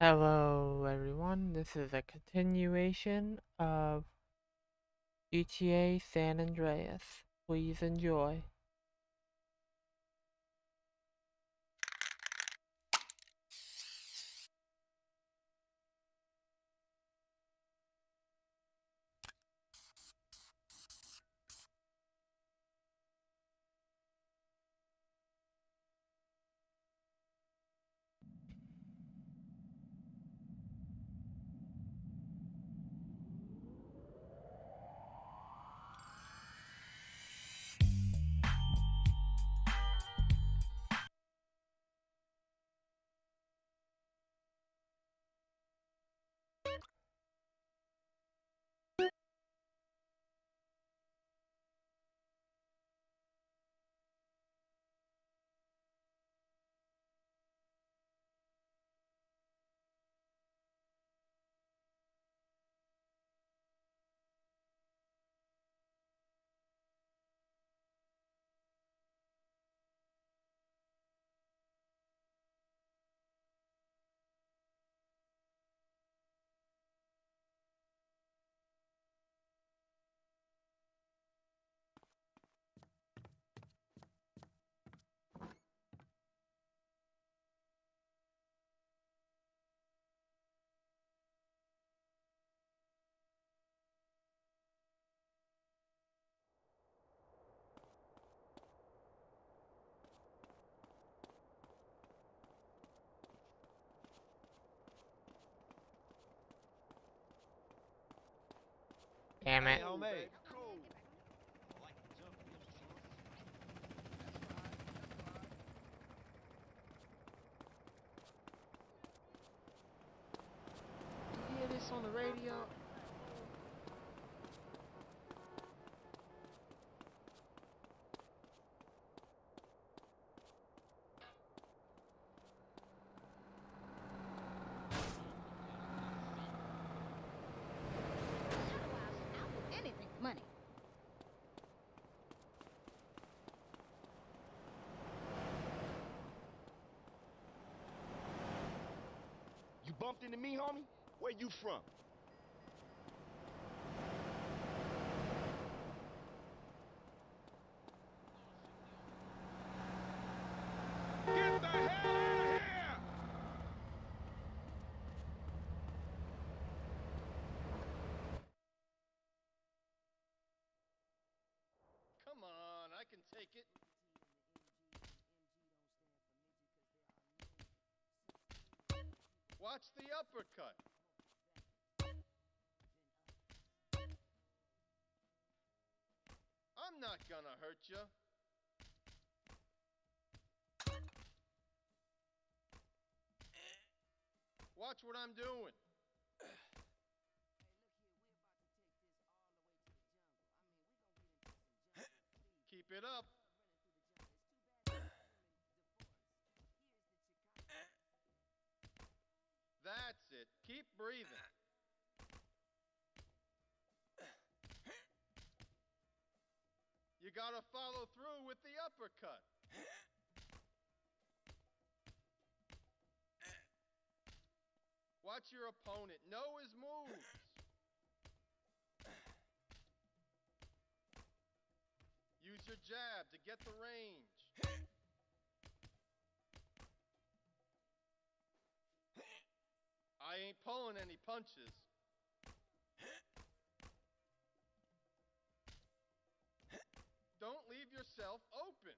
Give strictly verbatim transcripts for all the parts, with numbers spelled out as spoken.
Hello, everyone. This is a continuation of G T A San Andreas. Please enjoy. Damn Hey, it. homie. You hear this on the radio? Anything for money. You bumped into me, homie? Where you from? Get the hell out of here! Come on, I can take it. Watch the uppercut. I'm not gonna hurt you. Watch what I'm doing. Keep it up. That's it. Keep breathing. You gotta follow through with the uppercut. Watch your opponent. Know his moves. Use your jab to get the range. I ain't pulling any punches. Don't leave yourself open.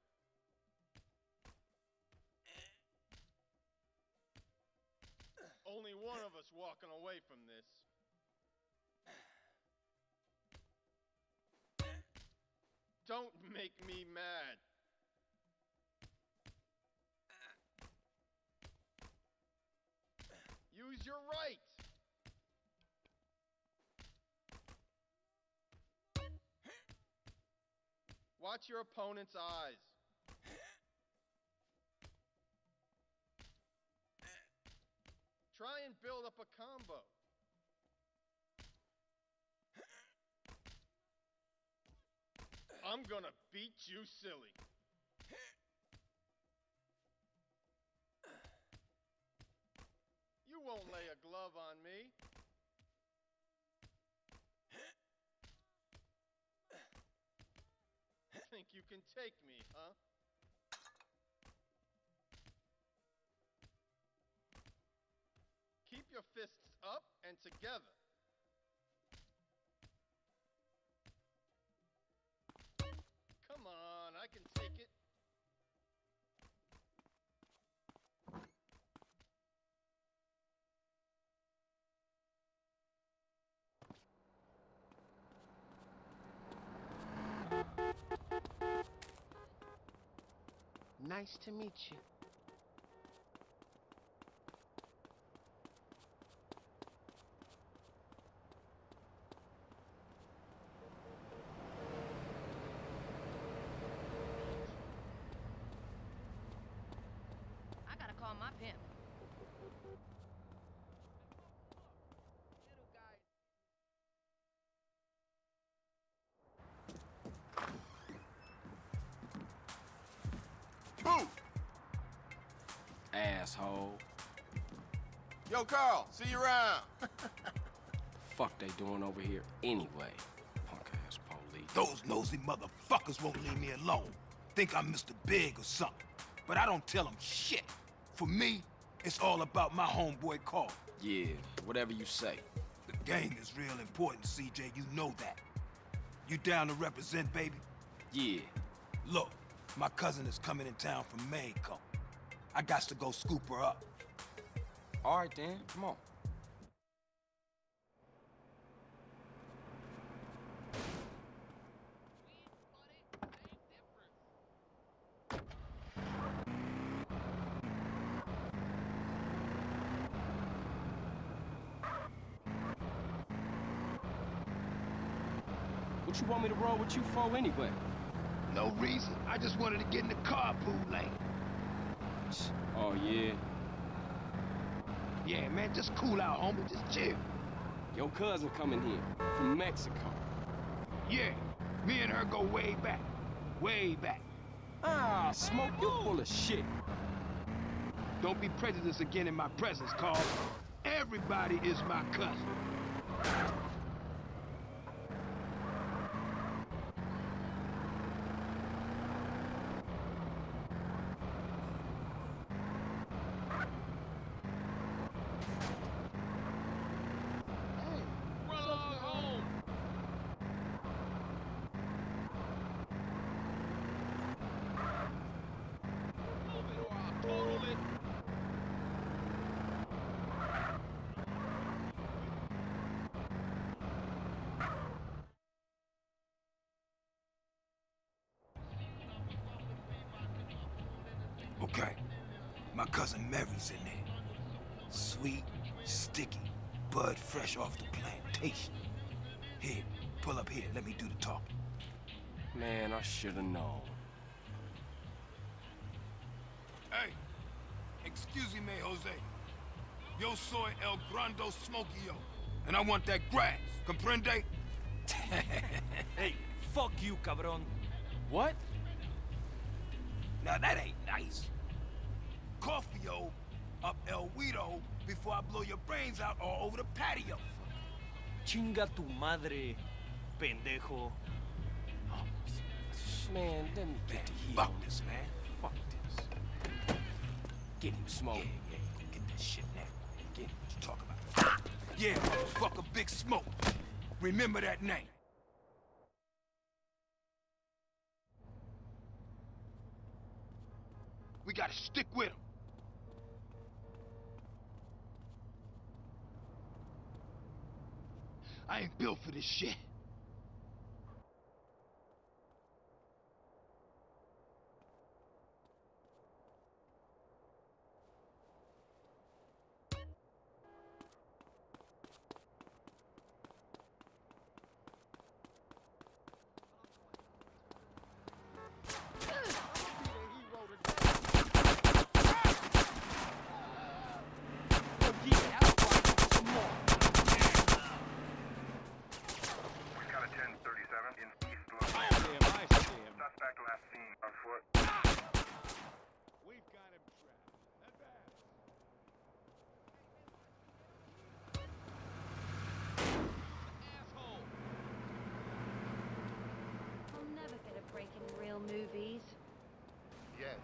Only one of us walking away from this. Don't make me mad. Use your right. Watch your opponent's eyes. Try and build up a combo. I'm gonna beat you silly. You Don't lay a glove on me. Think you can take me, huh? Keep your fists up and together. Come on, I can take it. Nice to meet you. I gotta call my pimp. Who? Asshole. Yo, Carl, see you around. Fuck they doing over here anyway? Punk ass police. Those nosy motherfuckers won't leave me alone. Think I'm Mister Big or something. But I don't tell them shit. For me, it's all about my homeboy Carl. Yeah, whatever you say. The gang is real important, C J. You know that. You down to represent, baby? Yeah. Look, my cousin is coming in town from Mexico. I got to go scoop her up. All right, then. Come on. What you want me to roll with you for anyway? No reason. I just wanted to get in the carpool lane. Oh, yeah? Yeah, man, just cool out, homie. Just chill. Your cousin coming here from Mexico. Yeah, me and her go way back. Way back. Ah, Smoke, you full of shit. Don't be prejudiced again in my presence, Carl. Everybody is my cousin. Okay, my cousin Mary's in there. Sweet, sticky, bud fresh off the plantation. Here, pull up here, let me do the talking. Man, I should've known. Hey, excuse me, Jose. Yo soy el grando smokio, and I want that grass, comprende? Hey, fuck you, cabron. What? Now that ain't nice. Coffee-o up El Guido before I blow your brains out all over the patio. Chinga tu madre, pendejo. Man, let me get the heat Fuck on this, man. Fuck this. Get him, Smoke. Yeah, yeah, you can get that shit now. Get what you talk about. Yeah, motherfucker, Big Smoke. Remember that name. We gotta stick with him. I ain't built for this shit.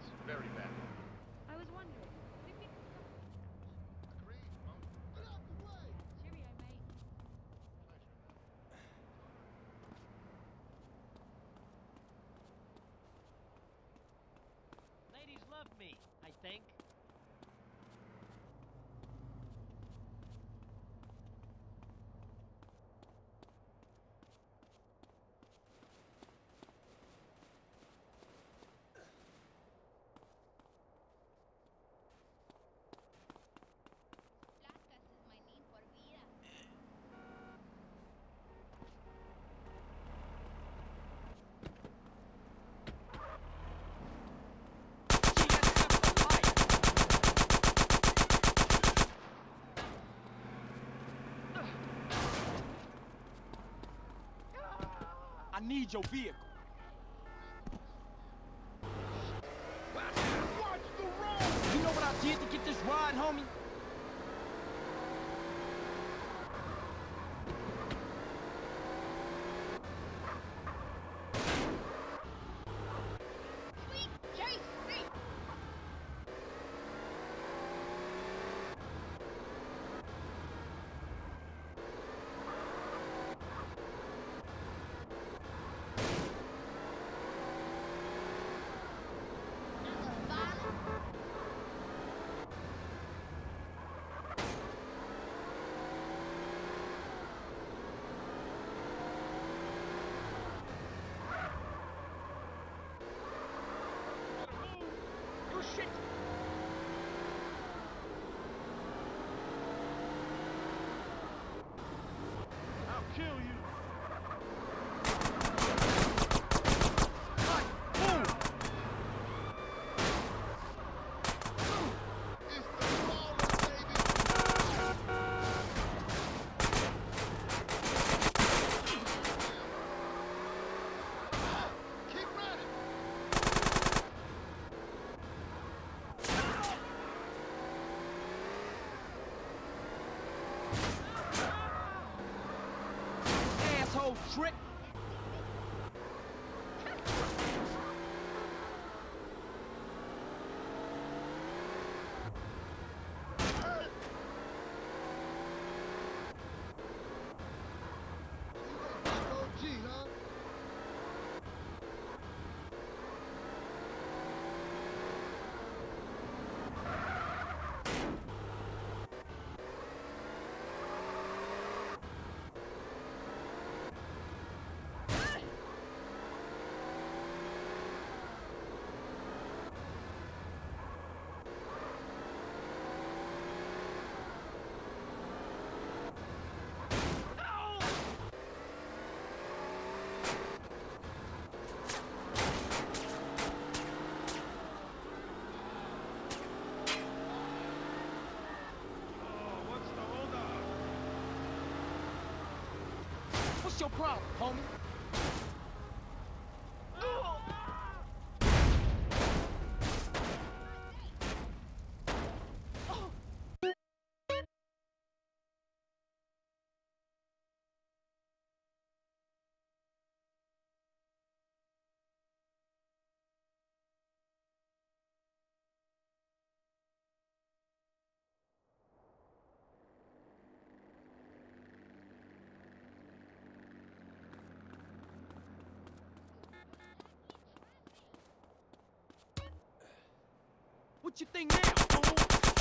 It's very bad. I was wondering. We've been... Agreed, Mom. Get out the way! Cheerio, mate. Ladies love me, I think. Placas es my name por vida. I need your vehicle. Watch the road! You know what I did to get this ride, homie? Sweet J C! Good shit. I'll kill you! It's the ballers, baby! Keep running! Asshole trick. O G, huh? What's your problem, homie? What you think now, fool?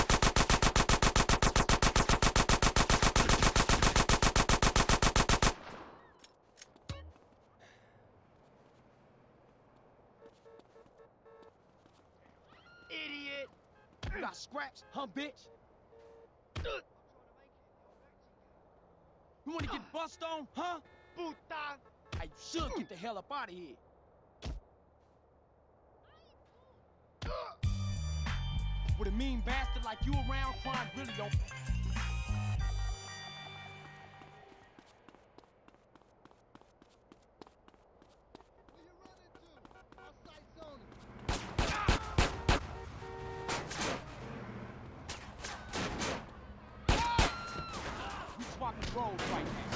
Idiot! You got scraps, huh, bitch? You wanna get bust on, huh? Puta! I should get the hell up out of here. With a mean bastard like you around, crime really don't... Where you running to? Our sight's on it. We swapping roles right now.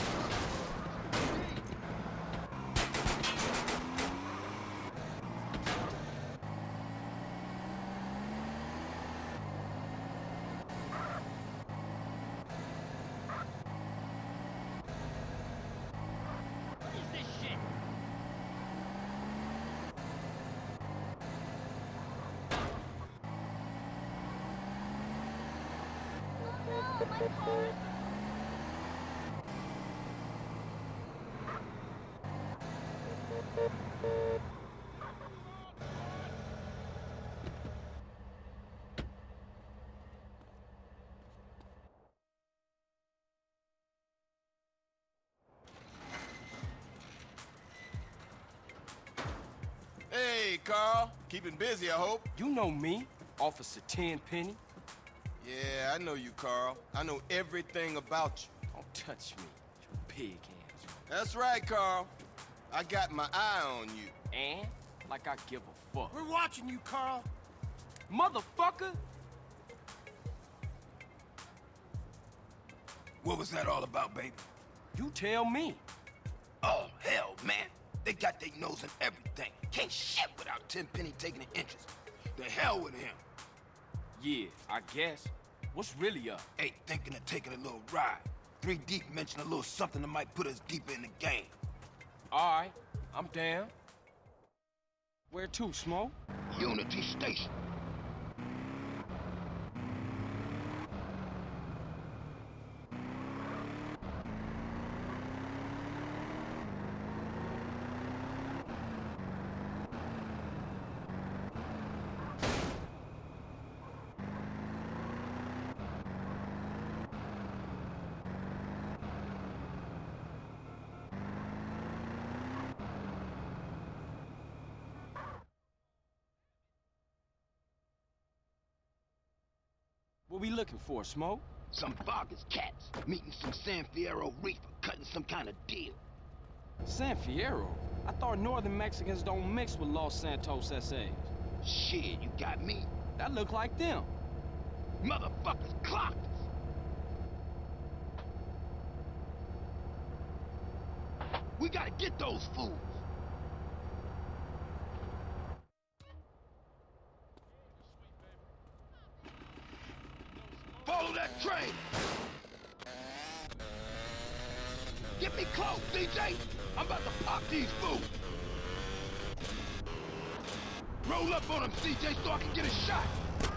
Oh, my car! Hey, Carl. Keeping busy, I hope. You know me, Officer Tenpenny. Yeah, I know you, Carl. I know everything about you. Don't touch me, you pig hands. That's right, Carl. I got my eye on you. And like I give a fuck. We're watching you, Carl. Motherfucker! What was that all about, baby? You tell me. Oh, hell, man. They got their nose in everything. Can't shit without Tenpenny taking an interest. The hell with him. Yeah, I guess. What's really up? Ain't thinking of taking a little ride. Three Deep mentioned a little something that might put us deeper in the game. All right, I'm down. Where to, Smoke? Unity Station. What we looking for, Smoke? Some Vargas cats meeting some San Fierro reefer, cutting some kind of deal. San Fierro? I thought northern Mexicans don't mix with Los Santos S As. Shit, you got me. That look like them. Motherfuckers clocked us. We gotta get those fools. Follow that train! Get me close, D J! I'm about to pop these fools! Roll up on them, C J, so I can get a shot!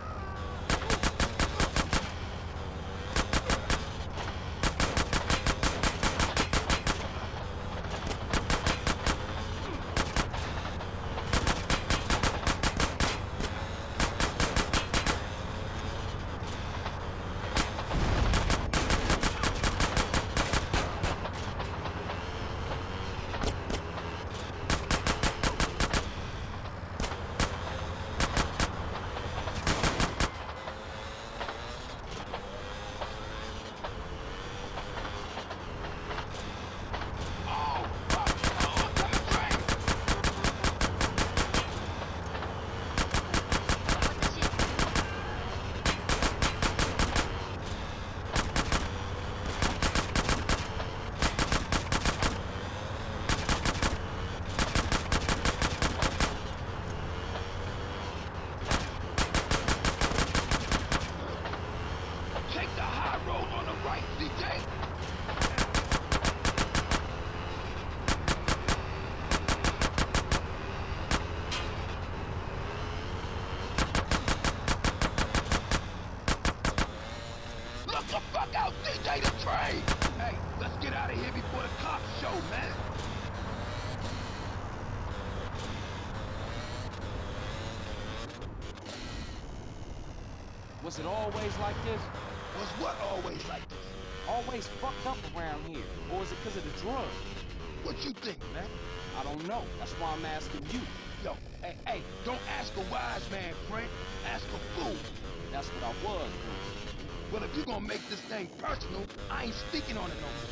Hey, let's get out of here before the cops show, man. Was it always like this? Was what always like this? Always fucked up around here? Or is it because of the drugs? What you think, man? I don't know. That's why I'm asking you. Yo, hey, hey, don't ask a wise man, friend. Ask a fool. That's what I was doing. Well, if you're gonna make this thing personal, I ain't speaking on it no more.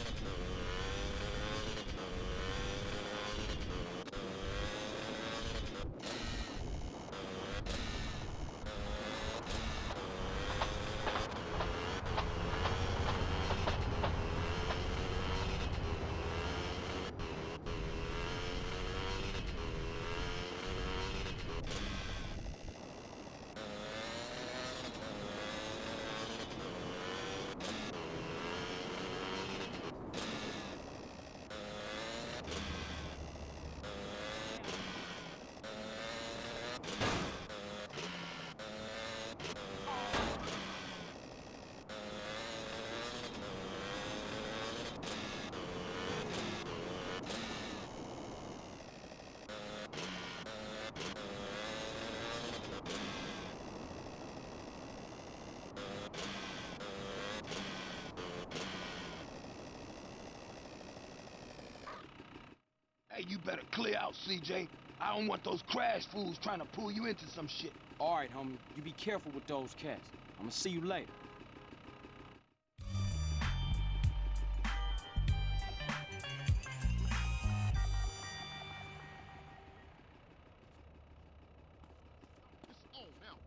Hey, you better clear out, C J. I don't want those crash fools trying to pull you into some shit. All right, homie. You be careful with those cats. I'ma see you later. It's on now.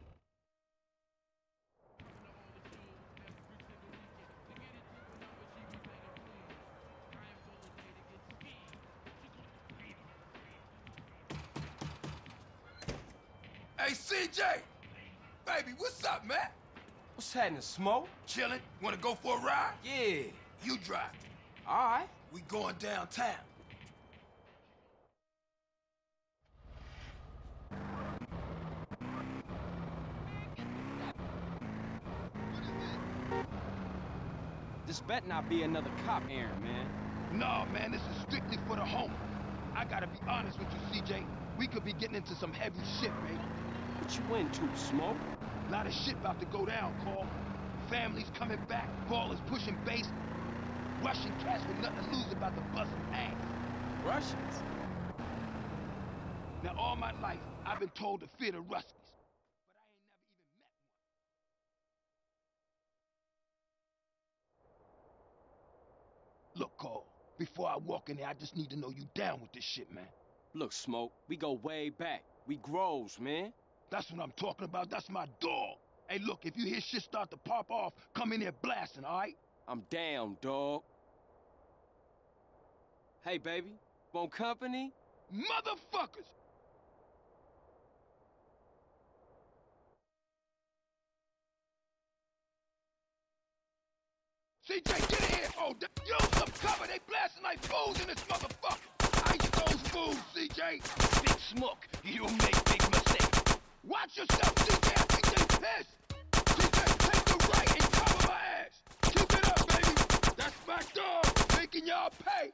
Hey, C J! Baby, what's up, man? What's happening, Smoke? Chillin'? Wanna go for a ride? Yeah. You drive. All right. We going downtown. This better not be another cop errand, man. No, man, this is strictly for the home. I gotta be honest with you, C J. We could be getting into some heavy shit, man. What you into, Smoke? A lot of shit about to go down, Carl. Families coming back, ballers pushing base. Russian cats with nothing to lose about to bust some ass. Russians? Now, all my life, I've been told to fear the Ruskies. But I ain't never even met one. Look, Carl, before I walk in there, I just need to know you down with this shit, man. Look, Smoke, we go way back. We grows, man. That's what I'm talking about. That's my dog. Hey, look, if you hear shit start to pop off, come in there blasting, all right? I'm down, dog. Hey, baby, want company? Motherfuckers! C J, get in here! Oh, use some cover! They blasting like fools in this motherfucker! Ice those fools, C J! Big Smoke, you make big mistakes. Watch yourself, C J! I think they pissed! C J, take the right and cover my ass! Keep it up, baby! That's my dog! Making y'all pay!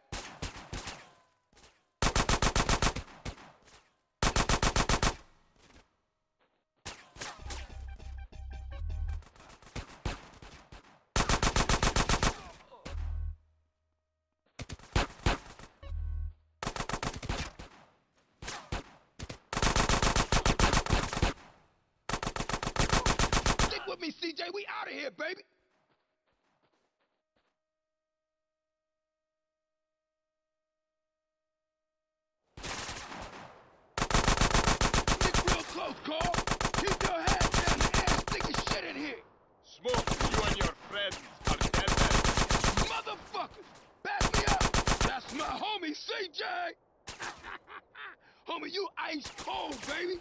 With me, C J, we out of here, baby. Get real close, Carl. Keep your head down. The air's thick as shit in here. Smoke, you and your friends are dead men. Motherfuckers, back me up. That's my homie, C J. Homie, you ice cold, baby.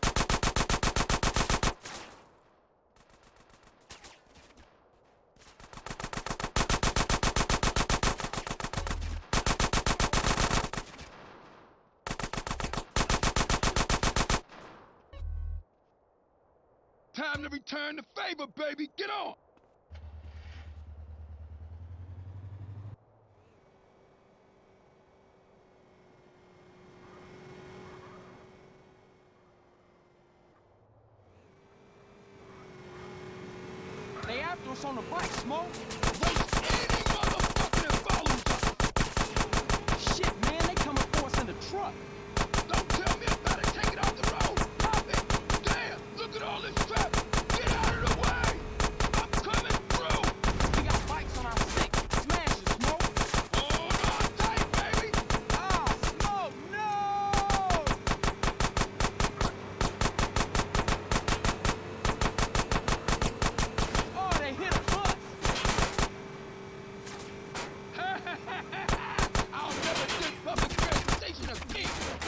Time to return the favor, baby. Get on. They after us on the bike, Smoke. Waste any motherfucker that follows us. Shit, man, they coming for us in the truck. Don't tell me about it. Take it off the road. Pop it. Damn, look at all this traffic. Get out of the way. I'm coming through. We got bikes on our six. Smash it, Smoke. Hold on tight, baby. Ah, Smoke, no! Oh, they hit a bus. I'll never take public transportation again.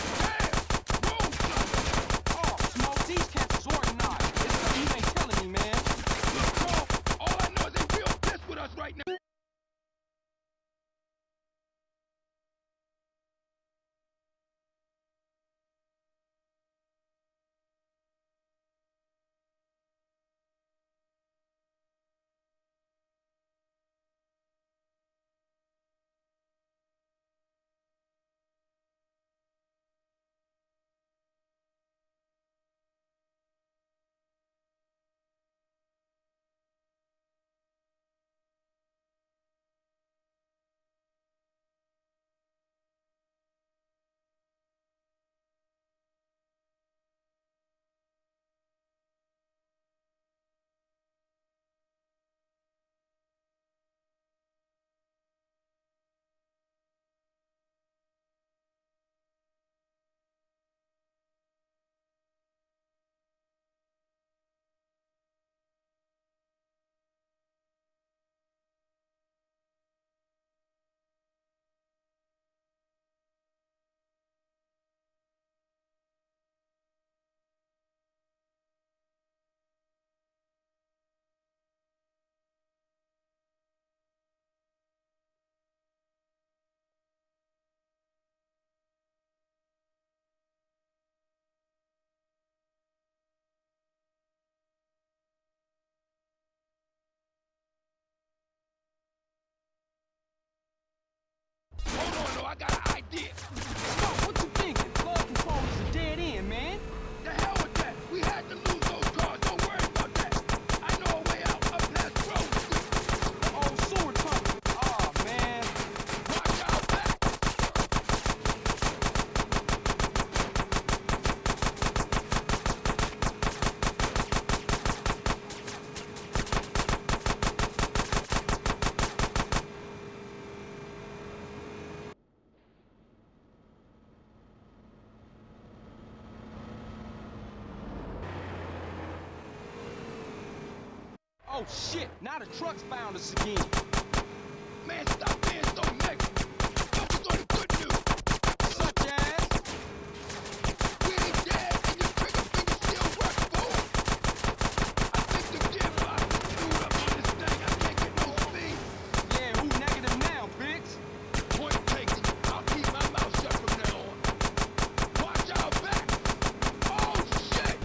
Oh shit, now the truck's found us again. Man, stop being so negative. Focus on the good news. Such as? We ain't dead and your trigger finger still work, fool. I think the gearbox is screwed up on this thing. I can't get no speed. Yeah, who negative now, Biggs? Point taken. I'll keep my mouth shut from now on. Watch out back. Oh, shit.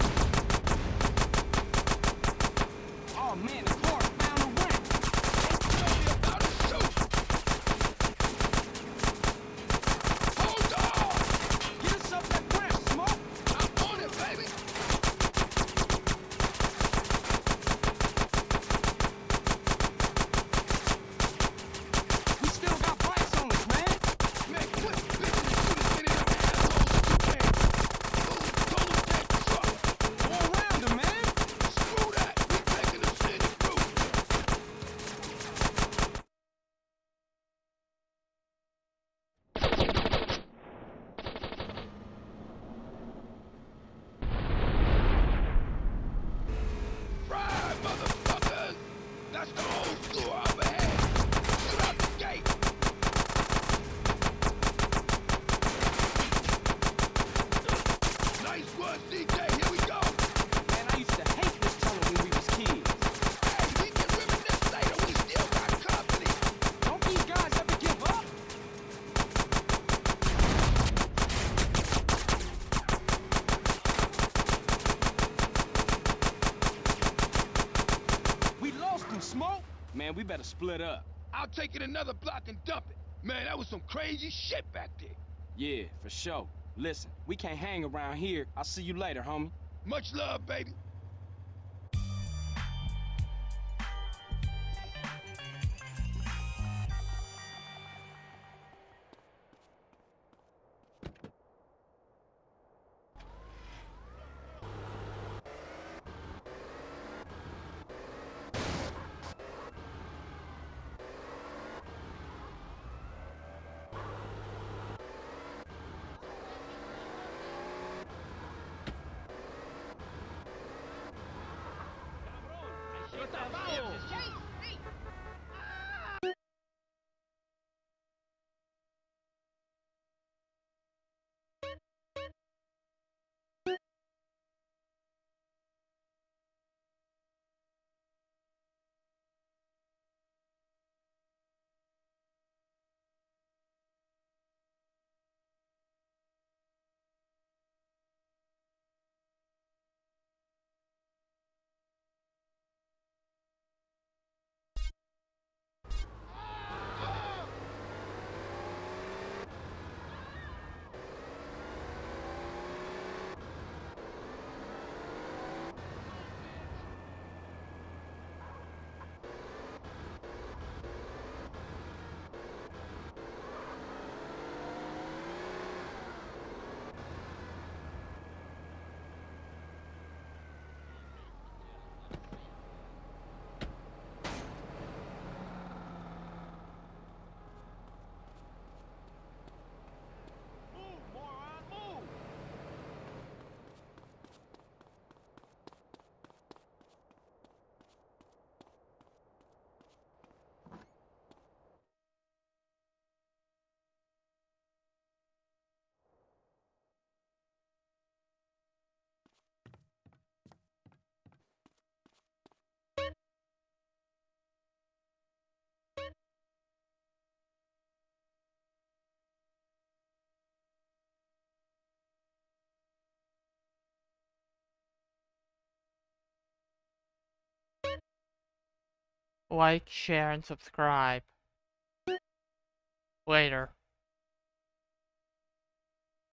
Oh man, the car found a ramp. Tell me about it, shoot. Hold on. Get us up that ramp, Smoke. I'm on it, baby. We still got bikes on us, man. Man, quit bitching and shoot as many of them assholes as you can. Move, total dead truck. Go around him, man. Screw that. We taking the city through. Fry, motherfuckers! That's the whole store up ahead. Shoot out the gate. Nice one, C J. Here we go. Man, I used to hate this tunnel when we was kids. Hey, we can reminisce later. We still got company. Don't these guys ever give up? We lost them, Smoke. Man, we better split up. I'll take it another block and dump it. Man, that was some crazy shit back there. Yeah, for sure. Listen, we can't hang around here. I'll see you later, homie. Much love, baby. I shoot that fool. Chase me! Like, share, and subscribe. Later.